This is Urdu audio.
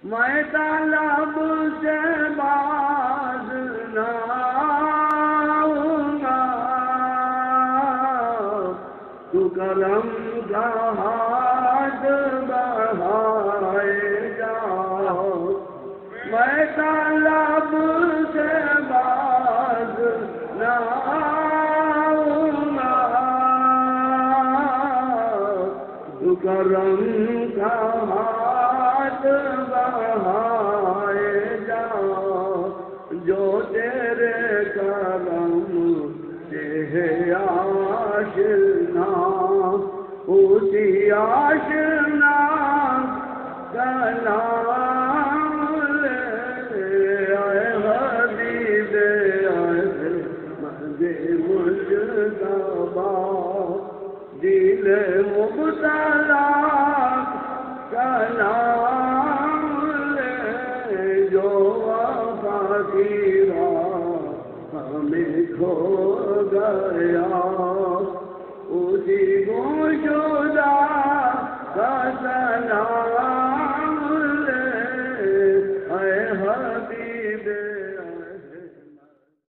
میں طلب سے باز نہ آؤں گا، تو کرم کا ہاتھ بڑھائے جاؤ۔ میں طلب سے باز نہ آؤں گا، تو کرم کا ہاتھ بڑھائے جاؤ۔ جو تیرے کرم سے ہے آشنا، اسی آشنا کا نام لے۔ اے حبیب احمد مجتبیٰ، دل مبتلا کا نام لے۔ جو وفا کی راہ ہمیں کھو گیا، اسی گمشدہ کا سلام